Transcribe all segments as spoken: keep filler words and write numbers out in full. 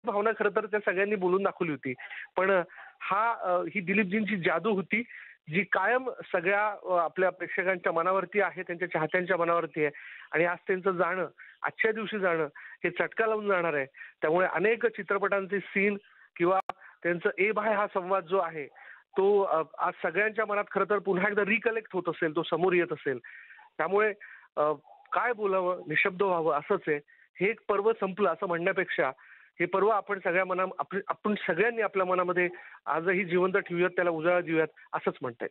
भावना खरं तर त्या सगळ्यांनी बोलून दाखवली होती. पण हा ही दिलीपजींची जादू होती, जी कायम सगळ्या आपल्या प्रेक्षकांच्या मनावरती आहे, त्यांच्या चाहत्यांच्या मनावरती आहे आणि आज त्यांचं जाणं, आजच्या दिवशी जाणं हे चटका लावून जाणार आहे. त्यामुळे अनेक चित्रपटांचे सीन किंवा त्यांचं ए बाय हा संवाद जो आहे, तो आज सगळ्यांच्या मनात खरं तर पुन्हा एकदा रिकलेक्ट होत असेल, तो समोर येत असेल. त्यामुळे काय बोलावं, निशब्द व्हावं असंच आहे. हे एक पर्व संपलं असं म्हणण्यापेक्षा हे पर्व आपण सगळ्या मना आपण सगळ्यांनी आपल्या मनामध्ये आजही जिवंत ठेवूयात, त्याला उजाळा देऊयात असंच म्हणताय.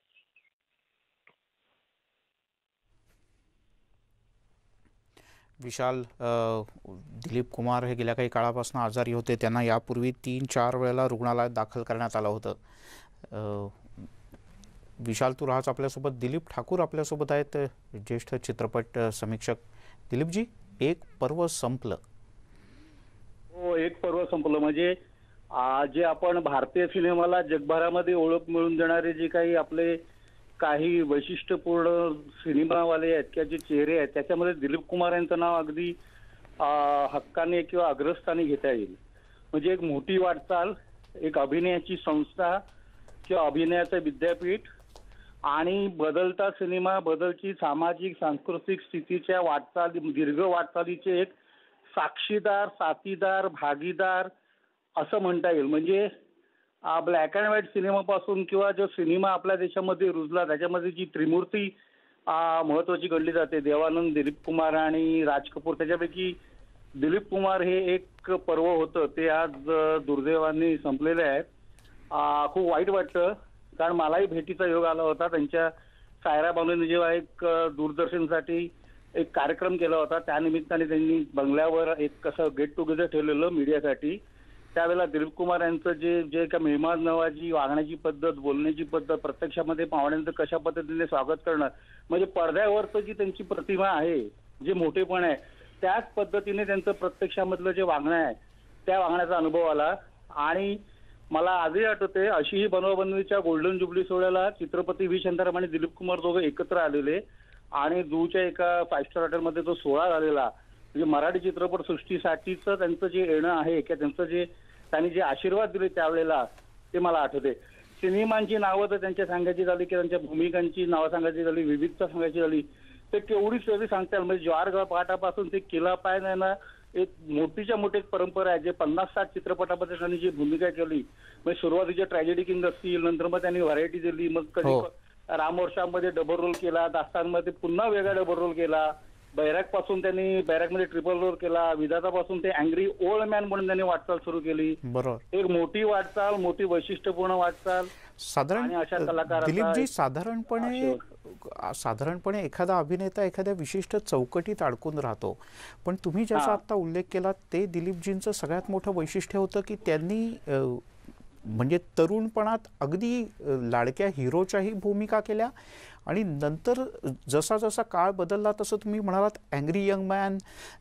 विशाल, दिलीप कुमार हे गेल्या काही काळापासून आजारी होते. त्यांना यापूर्वी तीन चार वेळेला रुग्णालयात दाखल करण्यात आलं होतं. विशाल, तू राहाच आपल्यासोबत. दिलीप ठाकूर आपल्यासोबत आहेत, ज्येष्ठ चित्रपट समीक्षक. दिलीपजी, एक पर्व संपलं. हो, एक पर्व संपलं. म्हणजे जे आपण भारतीय सिनेमाला जगभरामध्ये ओळख मिळवून देणारे जे काही आपले काही वैशिष्ट्यपूर्ण सिनेमावाले आहेत किंवा जे चेहरे आहेत, त्याच्यामध्ये दिलीप कुमार यांचं नाव अगदी हक्काने किंवा अग्रस्थानी घेता येईल. म्हणजे एक मोठी वाटचाल, एक अभिनयाची संस्था किंवा अभिनयाचं विद्यापीठ आणि बदलता सिनेमा, बदलची सामाजिक सांस्कृतिक स्थितीच्या वाटचाल, दीर्घ वाटचालीचे एक साक्षीदार, साथीदार, भागीदार असं म्हणता येईल. म्हणजे ब्लॅक अँड व्हाईट सिनेमापासून किंवा जो सिनेमा आपल्या देशामध्ये रुजला त्याच्यामध्ये जी त्रिमूर्ती महत्वाची गणली जाते, देवानंद, दिलीप कुमार आणि राज कपूर, त्याच्यापैकी दिलीप कुमार हे एक पर्व होतं, ते आज दुर्दैवाने संपलेले आहे. खूप वाईट वाटतं, कारण मलाही भेटीचा योग आला होता. त्यांच्या सायरा बानूने जेव्हा एक दूरदर्शनसाठी एक कार्यक्रम केला होता, त्यानिमित्ताने त्यांनी बंगल्यावर एक कसं गेट टुगेदर ठेवलेलं मीडियासाठी. त्यावेळेला दिलीप कुमार यांचं जे जे का मेहमान नवाजी, वागण्याची पद्धत, बोलण्याची पद्धत, प्रत्यक्षामध्ये पाहुण्यांचं कशा पद्धतीने स्वागत करणं, म्हणजे पडद्यावरचं जी त्यांची प्रतिमा आहे, जे मोठेपण आहे, त्याच पद्धतीने त्यांचं प्रत्यक्षामधलं जे वागणं आहे, त्या वागण्याचा अनुभव आला. आणि मला आजही आठवते, अशीही बनवाबनवीच्या गोल्डन जुबली सोहळ्याला चित्रपती व्ही शांताराम आणि दिलीप कुमार दोघं एकत्र आलेले आणि जूच्या एका फाईव्ह स्टार हॉटेलमध्ये तो सोहळा झालेला. म्हणजे मराठी चित्रपट सृष्टीसाठीचं त्यांचं जे येणं आहे किंवा त्यांचं जे त्यांनी जे आशीर्वाद दिले त्यावेळेला, ते मला आठवते. सिनेमांची नावं तर त्यांच्या सांगायची झाली की त्यांच्या भूमिकांची नावं सांगायची झाली, विविधता सांगायची झाली, ते केवढी सगळी सांगताल. म्हणजे ज्वार पाटापासून ते किल्ला पाय ना एक मोठीच्या मोठी एक परंपरा आहे. जे पन्नास साठ चित्रपटामध्ये त्यांनी जी भूमिका केली, म्हणजे सुरुवातीच्या ट्रॅजेडी किंग असतील, नंतर मग त्यांनी व्हरायटी दिली, मग कधी रामवर्षामध्ये डबल रोल केला, दास्तानमध्ये पुन्हा वेगळा डबल रोल केला, बैराग पासून त्यांनी बैरागमध्ये ट्रिपल रोल केला, विधातापासून ते अँग्री ओल्ड मॅन म्हणून त्यांनी वाटचाल सुरू केली. बरोबर, एक मोठी वाटचाल, मोठी वैशिष्ट्यपूर्ण वाटचाल. साधारण अशा कलाकार दिलीपजी, साधारणपणे साधारणपणे एखादा अभिनेता एखाद्या विशिष्ट चौकटीत अडकून राहतो, पण तुम्ही ज्याचा आता उल्लेख केला ते दिलीपजींचं सगळ्यात मोठं वैशिष्ट्य होतं की त्यांनी म्हणजे तरुणपणात अगदी लाडक्या हिरोच्याही भूमिका केल्या आणि नंतर जसा जसा काळ बदलला तसं तुम्ही म्हणालात अँग्री यंग मॅन,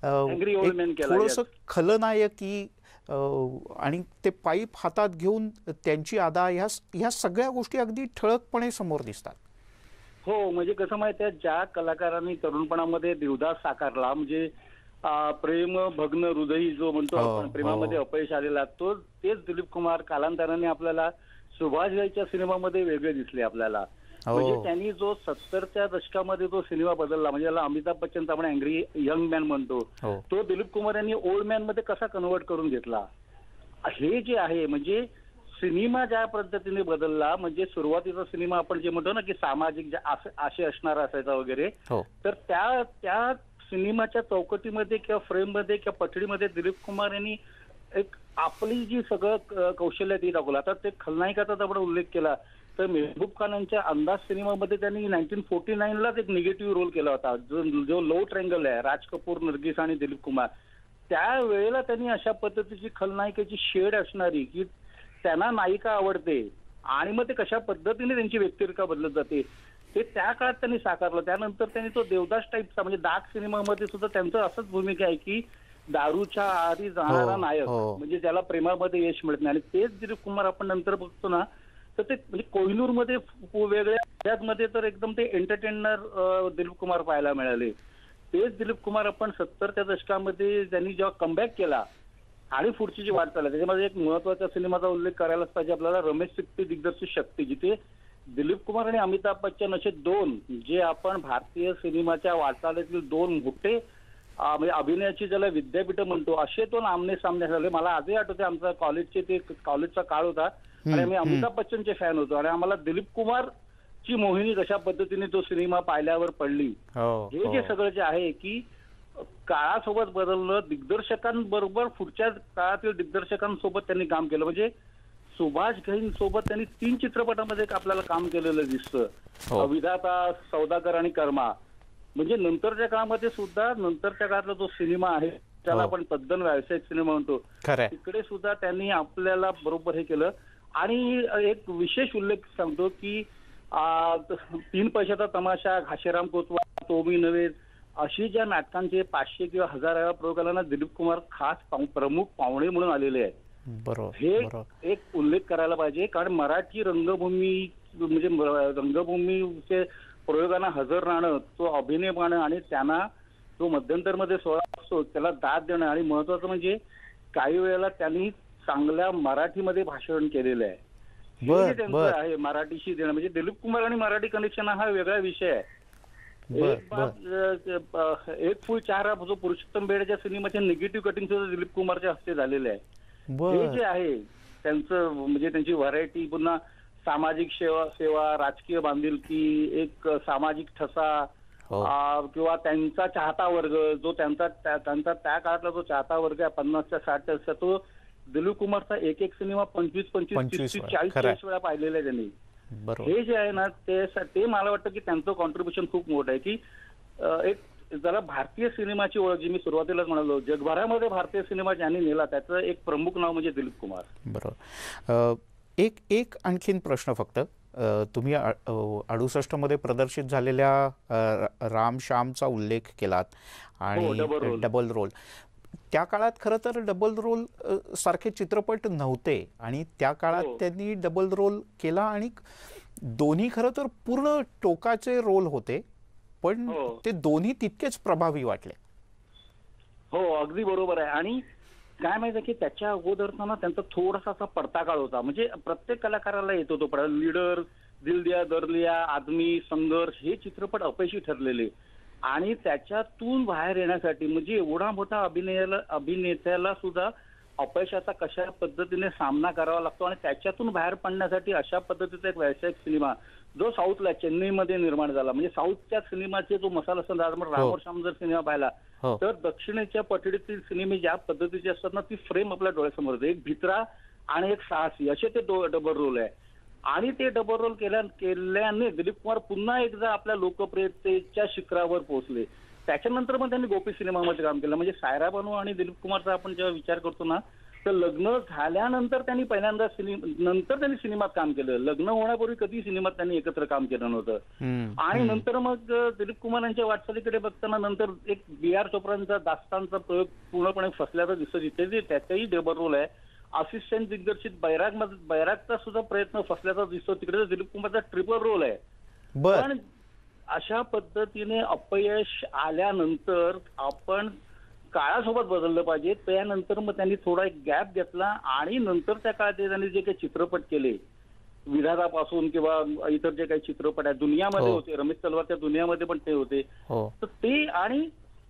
थोडंसं खलनायकी आणि ते पाईप हातात घेऊन त्यांची अदा, ह्या ह्या सगळ्या गोष्टी अगदी ठळकपणे समोर दिसतात. हो, म्हणजे कसं माहिती आहे, ज्या कलाकारांनी तरुणपणामध्ये देवदास साकारला, म्हणजे प्रेम भग्न हृदयी जो म्हणतो आपण, प्रेमामध्ये अपयश आलेला, तो तेच दिलीप कुमार कालांतराने आपल्याला सुभाषबाईच्या सिनेमामध्ये वेगळे दिसले आपल्याला. म्हणजे त्यांनी जो सत्तरच्या दशकामध्ये जो सिनेमा बदलला, म्हणजे याला अमिताभ बच्चनचा आपण अँग्री यंग मॅन म्हणतो, तो दिलीप कुमार यांनी ओल्ड मॅन मध्ये कसा कन्वर्ट करून घेतला. हे जे आहे, म्हणजे सिनेमा ज्या पद्धतीने बदलला, म्हणजे सुरुवातीचा सिनेमा आपण जे म्हणतो ना की सामाजिक आशय असणारा असायचा वगैरे, तर त्या त्या सिनेमाच्या चौकटीमध्ये किंवा फ्रेममध्ये किंवा पठडीमध्ये दिलीप कुमार यांनी एक आपली जी सगळं कौशल्य ती दाखवलं. आता ते खलनायकाचा आपण उल्लेख केला तर मेहबूब खान यांच्या अंदाज सिनेमामध्ये त्यांनी नाईन्टीन फोर्टी नाईनलाच एक निगेटिव्ह रोल केला होता, जो जो लो ट्रँगल आहे, राज कपूर, नर्गिस आणि दिलीप कुमार. त्यावेळेला त्यांनी अशा पद्धतीची खलनायिकेची शेड असणारी की त्यांना नायिका आवडते आणि मग ते कशा पद्धतीने त्यांची व्यक्तिरेखा बदलत जाते, ते त्या काळात त्यांनी साकारलं. त्यानंतर त्यांनी तो देवदास टाईपचा, म्हणजे डार्क सिनेमामध्ये सुद्धा त्यांचं असंच भूमिका आहे की दारूच्या आहारी जाणारा नायक, म्हणजे ज्याला प्रेमामध्ये यश मिळत नाही. आणि तेच दिलीप कुमार आपण नंतर बघतो ना, तर ते म्हणजे कोहिनूर मध्ये वेगळ्या मध्ये तर एकदम ते एंटरटेनर दिलीप कुमार पाहायला मिळाले. तेच दिलीप कुमार आपण सत्तरच्या दशकामध्ये त्यांनी जेव्हा कमबॅक केला आणि पुढची जी वाटचाल आहे त्याच्यामध्ये एक महत्वाच्या सिनेमाचा उल्लेख करायलाच पाहिजे आपल्याला, रमेश सिप्पी दिग्दर्शित शक्ती, जिथे दिलीप कुमार आणि अमिताभ बच्चन असे दोन जे आपण भारतीय सिनेमाच्या वाटचालीतील दोन मोठे म्हणजे अभिनयाची ज्याला विद्यापीठ म्हणतो असे दोन आमने सामने झाले. मला आजही आठवते आमचा कॉलेजचे ते कॉलेजचा काळ होता आणि आम्ही अमिताभ बच्चनचे फॅन होतो आणि आम्हाला दिलीप कुमार ची मोहिनी कशा पद्धतीने तो सिनेमा पाहिल्यावर पडली. हे जे सगळं जे आहे की काळासोबत बदललं, दिग्दर्शकांबरोबर पुढच्या काळातील दिग्दर्शकांसोबत त्यांनी काम केलं. म्हणजे सुभाष घई सोबत त्यांनी तीन चित्रपटामध्ये आपल्याला काम केलेलं दिसतं, विधाता, सौदागर आणि कर्मा. म्हणजे नंतरच्या काळामध्ये सुद्धा नंतरच्या काळातला जो सिनेमा आहे त्याला आपण तद्दन व्यावसायिक सिनेमा म्हणतो, तिकडे सुद्धा त्यांनी आपल्याला बरोबर हे केलं. आणि एक विशेष उल्लेख सांगतो की तीन पैशाचा तमाशा, घाशीराम कोतवाल, तो मी नव्हे अशी ज्या नाटकांचे पाचशे किंवा हजाराव्या प्रयोगाला दिलीप कुमार खास प्रमुख पाहुणे म्हणून आलेले आहेत. हे एक उल्लेख करायला पाहिजे, कारण मराठी रंगभूमी म्हणजे रंगभूमीचे प्रयोगांना हजर राहणं, तो अभिनय पाहणं आणि त्यांना तो मध्यंतरमध्ये सोहळा असतो त्याला दाद देणं आणि महत्वाचं म्हणजे काही वेळेला त्यांनी चांगल्या मराठीमध्ये भाषण केलेलं आहे. हे त्यांचं आहे मराठीशी देणं. म्हणजे दिलीप कुमार आणि मराठी कनेक्शन हा वेगळा विषय आहे. एक फुल चार जो पुरुषोत्तम बेडेच्या सिनेमाचे निगेटिव्ह कटिंग सुद्धा दिलीप कुमारच्या हस्ते झालेले आहे. हे जे आहे त्यांचं म्हणजे त्यांची व्हरायटी, पुन्हा सामाजिक सेवा सेवा राजकीय बांधिलकी, एक सामाजिक ठसा किंवा त्यांचा चाहता वर्ग जो त्यांचा त्यांचा त्या काळातला जो चाहता वर्ग आहे पन्नासच्या साठच्या, तो दिलीप कुमारचा एक एक सिनेमा पंचवीस पंचवीस तीस चाळीस चाळीस वेळा पाहिलेला आहे त्यांनी. हे जे आहे ना ते ते मला वाटतं की त्यांचं कॉन्ट्रीब्युशन खूप मोठं आहे. की एक जरा भारतीय सिनेमाची ओळख जी मी सुरुवातीलाच म्हणालो, जगभरामध्ये भारतीय सिनेमा ज्यांनी नेला त्याचं एक प्रमुख नाव म्हणजे दिलीप कुमार. बरोबर. एक एक आणखीन प्रश्न फक्त, तुम्ही अडुसष्ट मध्ये प्रदर्शित झालेल्या राम श्यामचा उल्लेख केलात आणि डबल रोल. त्या काळात खरं तर डबल रोल सारखे चित्रपट नव्हते आणि त्या काळात त्यांनी डबल रोल केला आणि दोन्ही खरं तर पूर्ण टोकाचे रोल होते, पण ते दोन्ही तितकेच प्रभावी वाटले. हो, अगदी बरोबर आहे. आणि काय माहिती की त्याच्या अगोदरचा ना त्यांचा थोडासा असा पडता काळ होता. म्हणजे प्रत्येक कलाकाराला येतो तो लीडर, दिल दिया दर लिया, आदमी, संघर्ष हे चित्रपट अपयशी ठरलेले आणि त्याच्यातून बाहेर येण्यासाठी म्हणजे एवढा मोठा अभिनयाला अभिनेत्याला सुद्धा अपयशाचा कशा पद्धतीने सामना करावा लागतो आणि त्याच्यातून बाहेर पडण्यासाठी अशा पद्धतीचा एक व्यावसायिक सिनेमा जो साऊथला चेन्नईमध्ये निर्माण झाला. म्हणजे साऊथच्या सिनेमाचे जो मसाला असतो राम श्याम जर सिनेमा पाहिला तर दक्षिणेच्या पठडीतील सिनेमे ज्या पद्धतीचे असतात ना ती फ्रेम आपल्या डोळ्यासमोर होते. एक भित्रा आणि एक साहसी असे ते डबल रोल आहे आणि ते डबल रोल केल्या केल्याने दिलीप कुमार पुन्हा एकदा आपल्या लोकप्रियतेच्या शिखरावर पोहोचले. त्याच्यानंतर मग त्यांनी गोपी सिनेमामध्ये काम केलं. म्हणजे सायरा बानू आणि दिलीप कुमारचा आपण जेव्हा विचार करतो ना तर लग्न झाल्यानंतर त्यांनी पहिल्यांदा सिनेमा नंतर त्यांनी सिनेमात काम केलं. लग्न होण्यापूर्वी कधी सिनेमात त्यांनी एकत्र काम केलं नव्हतं. आणि नंतर मग दिलीप कुमार यांच्या वाटचालीकडे बघताना नंतर एक बी आर चोप्रांचा दास्तानचा प्रयोग पूर्णपणे फसल्याचा दिसतो, जिथे त्याचाही डबल रोल आहे. असिस्टंट दिग्दर्शित बैराग मध्ये बैरागचा सुद्धा प्रयत्न फसल्याचा दिसतो, तिकडे दिलीप कुमारचा ट्रिपल रोल आहे. पण अशा पद्धतीने अपयश आल्यानंतर आपण काळासोबत बदललं पाहिजे. त्यानंतर मग त्यांनी थोडा एक गॅप घेतला आणि नंतरच्या काळात त्यांनी जे काही चित्रपट केले विधातापासून किंवा इतर जे काही चित्रपट आहेत दुनियामध्ये होते, रमेश तलवारच्या दुनियामध्ये पण ते होते. तर ते आणि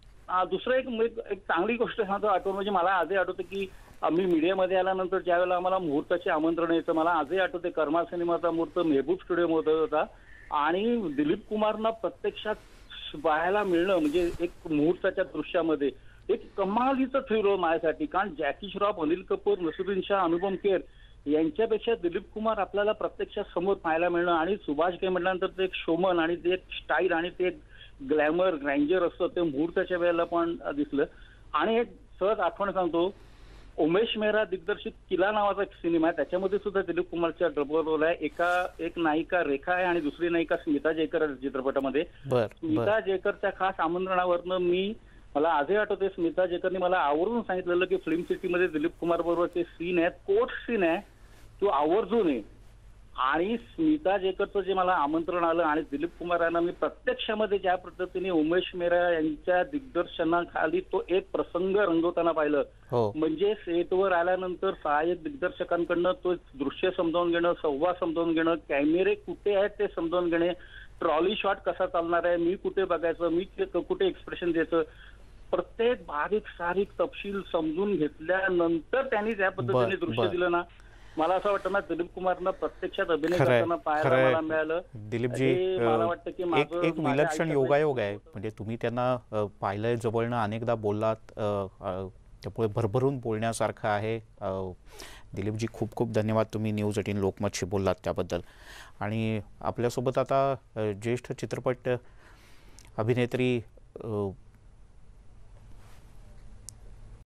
दुसरं एक एक चांगली गोष्ट सांगतो आठवण म्हणजे मला आजही आठवतं की आम्ही मीडियामध्ये आल्यानंतर ज्या वेळेला आम्हाला मुहूर्ताचे आमंत्रण यायचं मला आजही आठवते कर्मा सिनेमाचा मुहूर्त मेहबूब स्टुडिओमध्ये होता आणि दिलीप कुमारना प्रत्यक्षात पाहायला मिळणं म्हणजे एक मुहूर्ताच्या दृश्यामध्ये एक कमालीचं थ्रिल माझ्यासाठी. कारण जॅकी श्रॉफ, अनिल कपूर, नसरुद्दीन शाह, अनुपम खेर यांच्यापेक्षा दिलीप कुमार आपल्याला प्रत्यक्षात समोर पाहायला मिळणं आणि सुभाष घई म्हटल्यानंतर ते एक शोमन आणि ते एक स्टाईल आणि ते एक ग्लॅमर ग्रँजर असतं ते मुहूर्ताच्या वेळेला पण दिसलं. आणि एक सहज आठवण सांगतो, उमेश मेहरा दिग्दर्शित किला नावाचा एक सिनेमा आहे त्याच्यामध्ये सुद्धा दिलीप कुमारच्या डबल रोल आहे. एका एक नायिका रेखा आहे आणि दुसरी नायिका स्मिता जयकर चित्रपटामध्ये. स्मिता जयकरच्या खास आमंत्रणावरनं मी मला आजही आठवते स्मिता जयकरने मला आवर्जून सांगितलेलं की फिल्म सिटीमध्ये दिलीप कुमार बरोबर ते सीन आहे, कोर्ट सीन आहे, तो आवर्जून आहे. आणि स्मिता जेकरचं जे मला आमंत्रण आलं आणि दिलीप कुमार यांना मी प्रत्यक्षामध्ये ज्या पद्धतीने उमेश मेहरा यांच्या दिग्दर्शनाखाली तो एक प्रसंग रंगवताना पाहिलं, म्हणजे सेटवर आल्यानंतर सहाय्यक दिग्दर्शकांकडनं तो दृश्य समजावून घेणं, संवाद समजावून घेणं, कॅमेरे कुठे आहेत ते समजावून घेणे, ट्रॉली शॉट कसा चालणार आहे, मी कुठे बघायचं, मी कुठे एक्सप्रेशन द्यायचं, प्रत्येक बारीक सारीक तपशील समजून घेतल्यानंतर त्यांनी त्या पद्धतीने दृश्य दिलं ना, मला असं वाटतं ना दिलीप कुमारनं प्रत्यक्षात अभिनय करताना पाहायला मला मिळालं. दिलीपजी, मला वाटतं की एक एक विलक्षण योगायोग आहे. म्हणजे तुम्ही त्यांना पाहिलंय जवळनं, अनेकदा बोललात, त्यामुळे भरभरून बोलण्यासारखं आहे. दिलीपजी, खूप खूप धन्यवाद, तुम्ही न्यूज एटीन लोकमतशी बोललात त्याबद्दल. आणि आपल्यासोबत आता ज्येष्ठ चित्रपट अभिनेत्री